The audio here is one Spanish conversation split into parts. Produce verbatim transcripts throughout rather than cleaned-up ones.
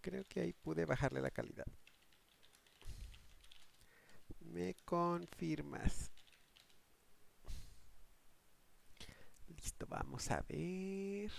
Creo que ahí pude bajarle la calidad. ¿Me confirmas? Listo, vamos a ver.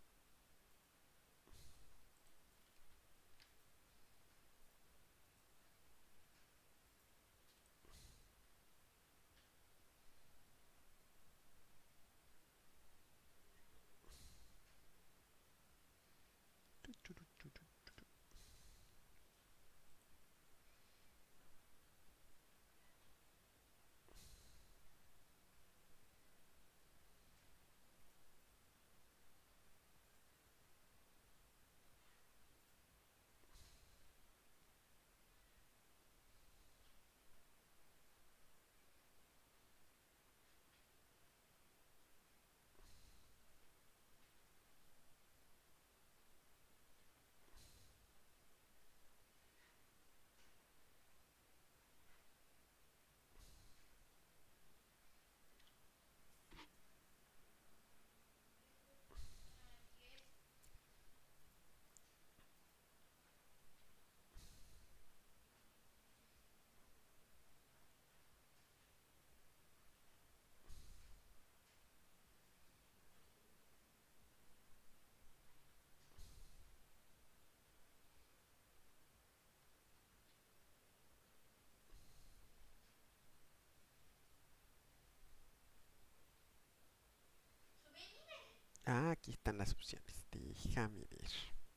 Ah, aquí están las opciones. Déjame ver.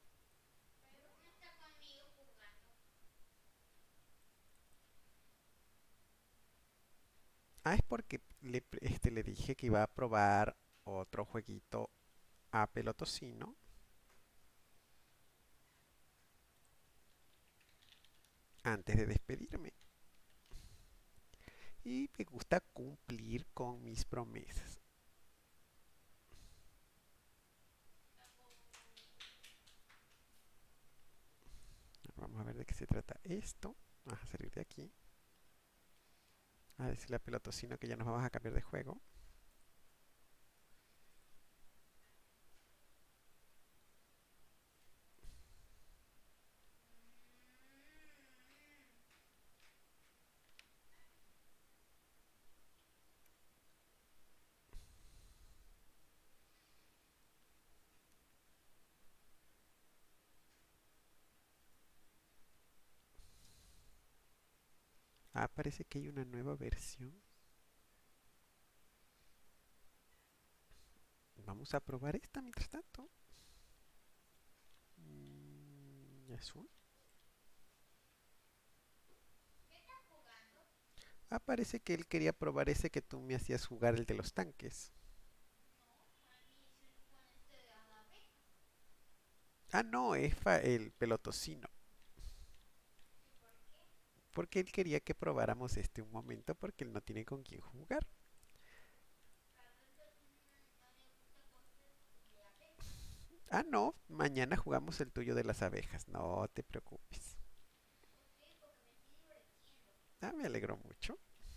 Ah, es porque le, este, le dije que iba a probar otro jueguito a Pelotocino antes de despedirme. Y me gusta cumplir con mis promesas. Vamos a ver de qué se trata esto. Vamos a salir de aquí. A decirle a Pelotocino que ya nos vamos a cambiar de juego. Ah, parece que hay una nueva versión. Vamos a probar esta mientras tanto. Mm, azul. Ah, parece que él quería probar ese que tú me hacías jugar, el de los tanques. Ah, no, es el Pelotocino. Porque él quería que probáramos este un momento porque él no tiene con quién jugar. Ah, no, mañana jugamos el tuyo de las abejas. No te preocupes. Ah, me alegro mucho.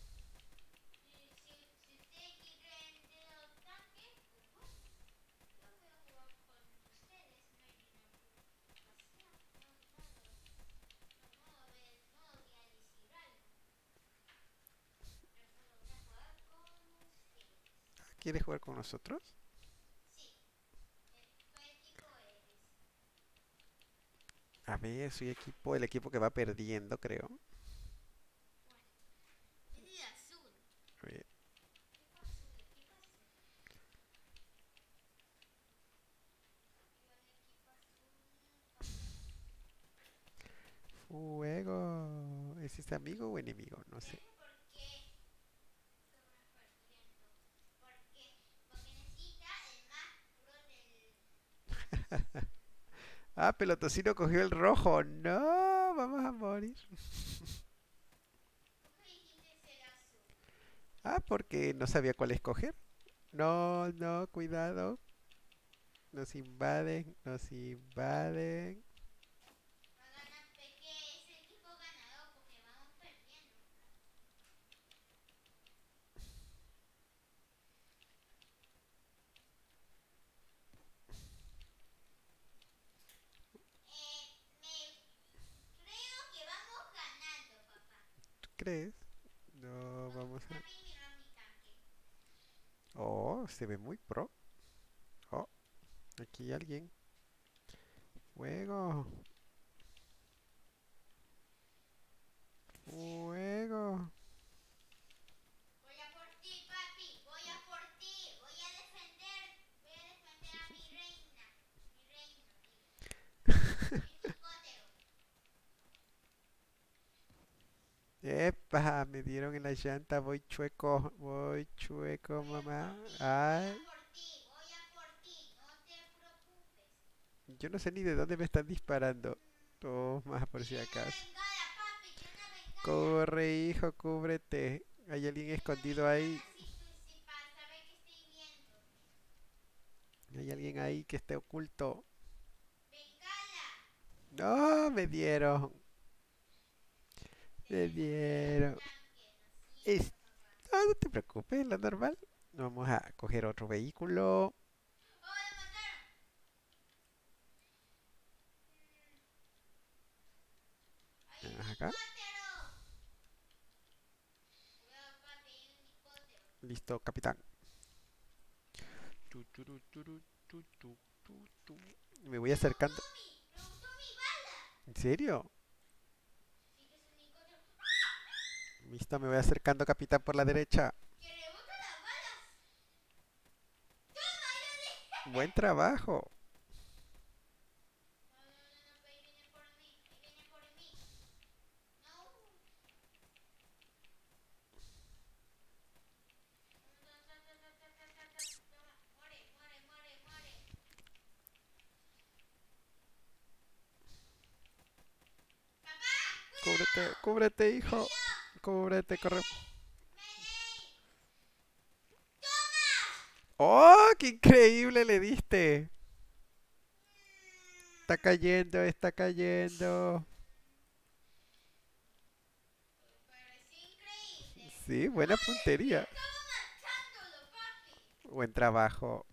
¿Quieres jugar con nosotros? A ver, soy equipo, el equipo que va perdiendo, creo. A ver, fuego. ¿Es este amigo o enemigo? No sé. Ah, Pelotocino cogió el rojo. No, vamos a morir. Ah, porque no sabía cuál escoger. No, no, cuidado. Nos invaden, nos invaden. crees? No, vamos a... Oh, se ve muy pro. Oh, aquí hay alguien. Fuego. Fuego. Voy a por ti, papi. Voy a por ti. Voy a defender. Voy a defender a mi reina. Mi reino, digo. Mi helicóptero. Epa, me dieron en la llanta. Voy chueco. Voy chueco, Voy a mamá. por ti. Voy Ay, a por ti. Voy a por ti. No te preocupes. yo no sé ni de dónde me están disparando. Toma, por si Quiero una acaso. bengala, papi. Quiero una bengala. Corre, hijo, cúbrete. Hay alguien Quiero una escondido ahí. bengala si tú si para saber que estoy viendo. Hay alguien ahí que esté oculto. Bengala. No, me dieron. Me Tenemos un dieron. tanque. Lo Es- siento, papá. no, no te preocupes, lo normal. Vamos a coger otro vehículo. ¡Oh, lo mataron! ¡Hay un Vamos acá. helicóptero! Cuidado, papi, hay un helicóptero. Listo, capitán. Tu, turu, turu, tu, tu, tu, tu. Me voy ¡Me gustó acercando. mi! ¡Me gustó mi bala! ¿En serio? Sí que es un helicóptero. Listo, me voy acercando, capitán, por la derecha. ¡Que rebota las balas! ¡Toma, lo dije! Buen trabajo. No, no, no, no, ahí viene por mí. Ahí viene por mí. No. Toma, muere, muere, muere, muere. ¡Papá! Cúbrete, ¡Cuidado! cúbrete, hijo. ¡Herido! Cúbrete, corre. ¡Mayday! ¡Toma! ¡Oh, qué increíble le diste! Está Mm. cayendo, está cayendo. Me pareció increíble. Sí, buena ¡Ay! puntería. Estaba matándolo, papi. Buen trabajo.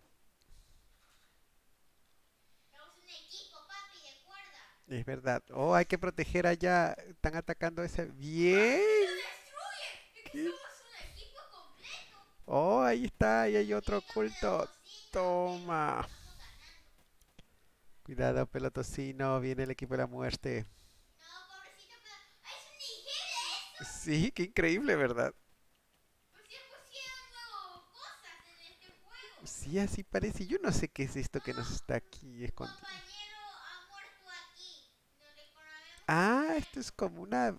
Somos un equipo, papi, de cuerda. Es verdad. Oh, hay que proteger allá. Están atacando ese. ¡Papi, Bien. lo destruye! Es que ¿Qué? somos un equipo completo. Oh, ahí está. Ahí hay otro Querido oculto. pelotocino, pero Toma. vamos ganando. Cuidado, pelotocino. Viene el equipo de la muerte. No, pobrecito, pero... ¡Ay, es un Nigeria eso! Sí, qué increíble, ¿verdad? Pues ya pusieron nuevas cosas en este juego. Sí, así parece. Yo no sé qué es esto que nos Oh, está aquí un escondido. compañero ha muerto aquí. Nos reconocemos con Ah, él. esto es como una,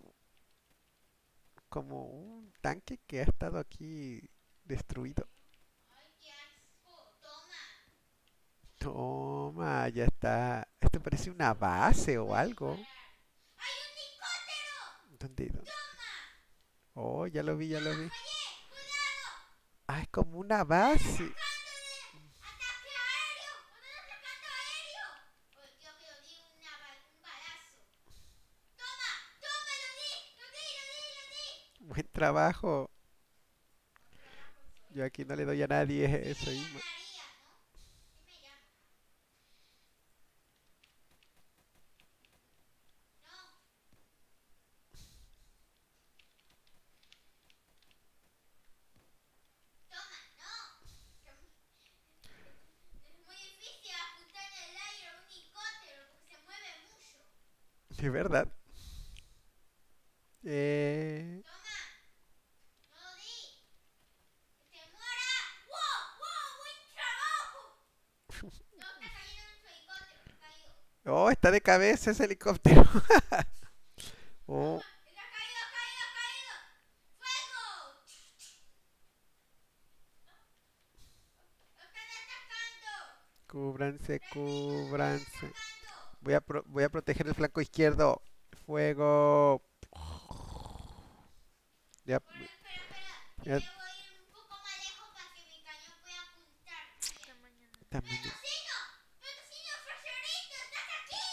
como un tanque que ha estado aquí destruido. Ay, qué asco. Toma. Toma, ya está. Esto parece una base o Voy a algo. disparar. ¡Hay un helicóptero! ¿Dónde? ¿Dónde? ¡Toma! Oh, ya lo vi, ya lo vi. ¡Fallé! ¡Cuidado! Ah, es como una ¡Están base. atacando de ataque aéreo! ¡Están atacando aéreo! Oh, creo que lo di una ba- un balazo. ¡Toma! ¡Toma! ¡Lo di! ¡Lo di! ¡Lo di! ¡Lo di! Buen trabajo. Buen trabajo soy. Yo aquí no le doy a nadie Sí me eso. llamaría, ¿no? Sí me llamo. No. Toma. No. Es muy difícil apuntar en el aire a un helicóptero porque se mueve mucho. De verdad. Eh, Toma. No lo di. ¡Que se muera! ¡Wow! ¡Wow! ¡Buen trabajo! No, está cayendo nuestro helicóptero. Ha caído. Oh, está de cabeza ese helicóptero. Oh, Toma. ¡Ha caído! ¡Ha caído! ¡Ha caído! ¡Fuego! ¡Lo están atacando! cúbranse, ¡Rápido! ¡Lo están cúbranse. atacando! Voy a, pro- voy a proteger el flanco izquierdo. Fuego. Ya, Bueno, espera, espera. Que ya, debo ir un poco más lejos para que mi cañón pueda apuntar. Bien. tamaño. ¡Pelotocino! ¡Pelotocino, Fraserito! ¡Estás aquí!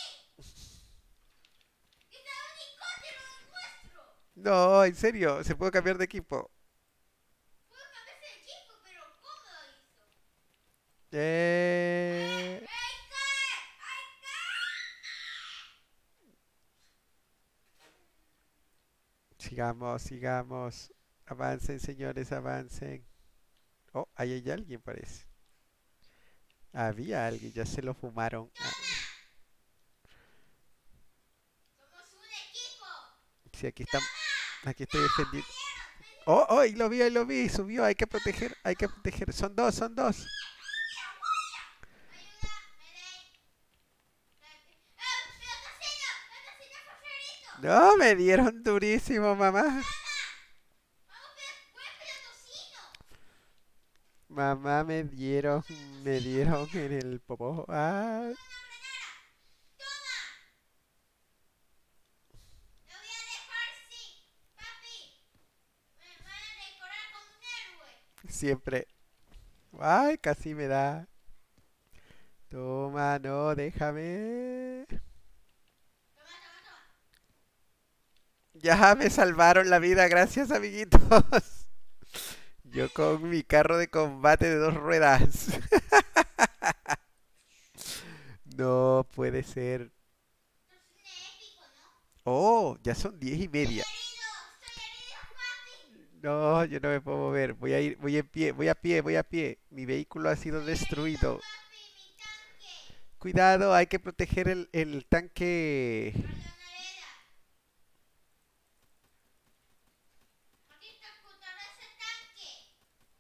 ¡Está un helicóptero nuestro! No, en serio, se puede cambiar de equipo. Puedo cambiarse de equipo, pero ¿cómo lo hizo? ¡Eh! Eh, ¡Ay, cae! ¡Ay, cae! sí, Sigamos, sigamos. Avancen, señores, avancen. Oh, ahí hay alguien, parece. Había alguien, ya se lo fumaron. Ah, Somos un equipo. sí, aquí está, aquí estoy defendiendo. Oh, oh, ahí lo vi, ahí lo vi, subió, hay que proteger, hay que proteger. Son dos, son dos. Ayuda, Medei. ¡Ah! ¡El asesino! ¡El asesino favorito! No, me dieron durísimo, mamá. ¡Vamos, pe- buen pelotocino! Mamá, me dieron, me dieron en el popó. Ah, ¡Una granada! ¡Toma! Lo voy a dejar sin. Papi, me van a decorar como un héroe. siempre. Ay, casi me da. Toma, no, déjame. Toma, toma, toma. Ya me salvaron la vida, gracias, amiguitos. Yo con mi carro de combate de dos ruedas. No puede ser. Esto es un épico, ¿no? Oh, ya son diez y ¡Estoy media. herido! ¡Estoy herido, papi! No, yo no me puedo mover. Voy a ir, voy en pie, voy a pie, voy a pie. Mi vehículo ha sido ¡Estoy herido, destruido. papi! ¡Mi tanque! Cuidado, hay que proteger el, el tanque. Perdonareda. Aquí está escuchando ese tanque.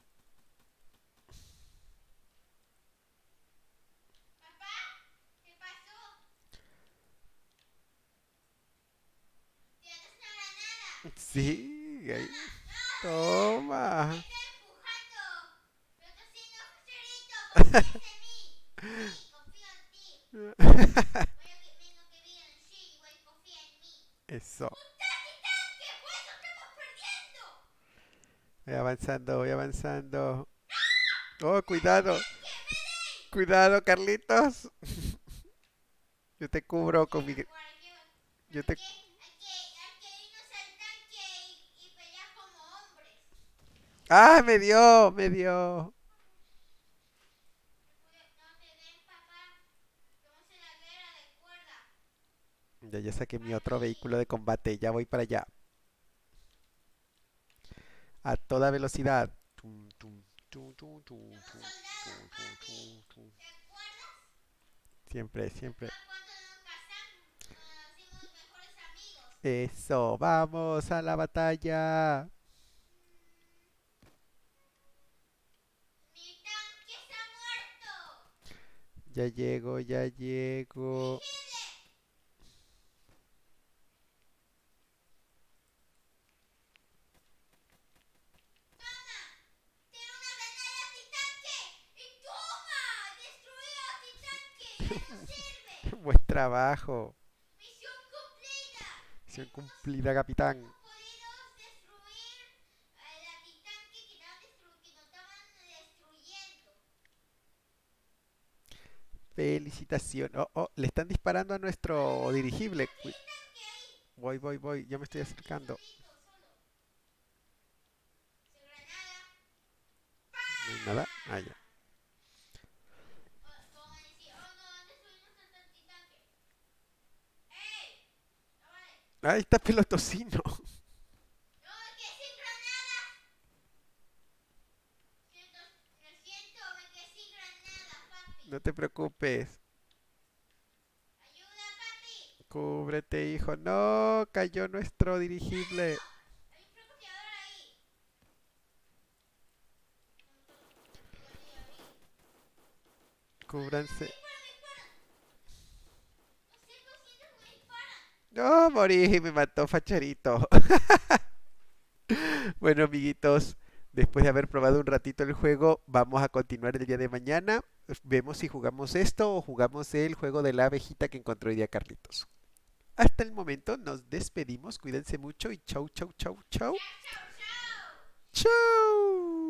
Papá, ¿qué pasó? ¿Tienes una granada? Sí, ahí. ¡No! Toma. ¡Me está empujando! ¡Yo estoy haciendo fucherito! ¡Confías en mí! Sí, confío en ti. Voy a que menos que bien, sí, igual confía en mí. Eso. ¡Un tanque, tanque! ¡Por eso estamos perdiendo! Voy avanzando, voy avanzando. Oh, cuidado. ¡Tanque, Medei! Cuidado, Carlitos. Yo te cubro con mi... Por aquí va. Yo ¿Sabes te... qué? Hay que, hay que irnos al tanque y, y pelear como hombres. ¡Ah, me dio! Me dio. No te no te den, papá. Estamos en la guerra de cuerda. Ya, ya saqué mi otro vehículo de combate. Ya voy para allá. A toda velocidad. Tum, tum, tum, tum, tum, Somos tum, soldados, tum, tum, papi. tum, tum. ¿Te acuerdas? Siempre, siempre. Papá, cuando nos casamos, nos hicimos mejores amigos. Eso, vamos a la batalla. Mi tanque está muerto. Ya llego, ya llego. ¡Vigile! ¡Toma! ¡Tiene una granada antitanque! ¡Y toma! ¡Destruyó a mi tanque! ¡Ya no sirve! Buen trabajo. ¡Misión cumplida! Misión Hemos, cumplida, capitán. hemos podido destruir al antitanque que, estaban destru- que nos estaban destruyendo. Felicitación. Oh, oh, le están disparando a nuestro dirigible. Papi, Cui- el tanque ahí. Voy, voy, voy. Ya me estoy Aquí acercando. solito, solo. Sin granada. No hay nada. Ah, ya. Oh, ¿cómo van a decir? Oh, no, han destruido nuestro antitanque. ¡Ey! No vale. Ahí está pelotocino. No, es que sin granadas. Siento, me siento, me quedé sin granadas, papi. No te preocupes. Ayuda, papi. Cúbrete, hijo. No, cayó nuestro dirigible. Hay un francotirador ahí. Ya vi, ya vi. Cúbranse. Disparan, disparan. No sé conscientes, me disparan. No, morí, me mató Facharito. Bueno, amiguitos, después de haber probado un ratito el juego, vamos a continuar el día de mañana. Vemos si jugamos esto o jugamos el juego de la abejita que encontró hoy día Carlitos. Hasta el momento nos despedimos, cuídense mucho y chau, chau, chau, chau. Chao, chao. Chau.